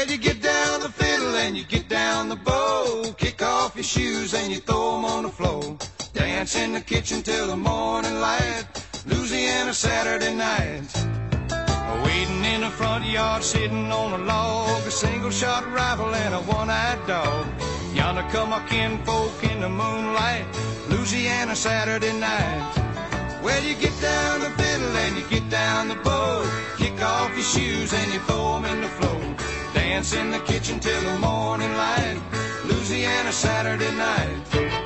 Well, you get down the fiddle and you get down the bow, kick off your shoes and you throw 'em on the floor. Dance in the kitchen till the morning light, Louisiana Saturday night. Waiting in the front yard, sitting on a log, a single-shot rifle and a one-eyed dog. Yonder come my kinfolk in the moonlight, Louisiana Saturday night. Well, you get down the fiddle and you get down the bow, kick off your shoes and you throw 'em in the floor. Dance in the kitchen till the morning light, Louisiana Saturday night.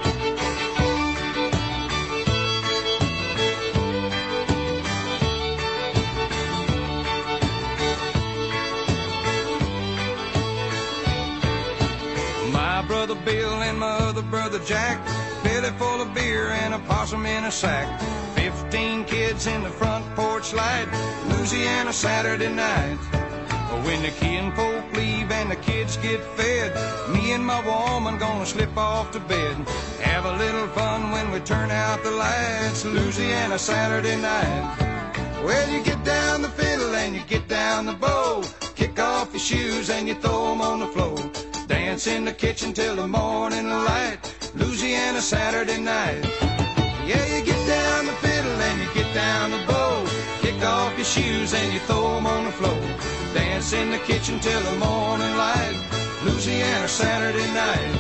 My brother Bill and my other brother Jack, belly full of beer and a possum in a sack. 15 kids in the front porch light, Louisiana Saturday night. When the kinfolk leave and the kids get fed, me and my woman gonna slip off to bed. Have a little fun when we turn out the lights, Louisiana Saturday night. Well, you get down the fiddle and you get down the bow, kick off your shoes and you throw 'em on the floor. Dance in the kitchen till the morning light, Louisiana Saturday night. Yeah, you get down the fiddle and you get down the bow, kick off your shoes and you throw 'em on the floor. Dance in the kitchen till the morning light, Louisiana Saturday night.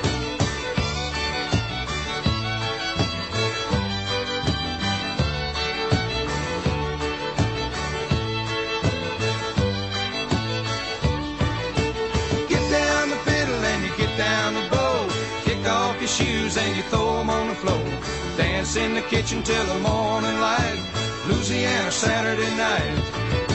Get down the fiddle and you get down the bow, kick off your shoes and you throw 'em on the floor. Dance in the kitchen till the morning light, Louisiana Saturday night.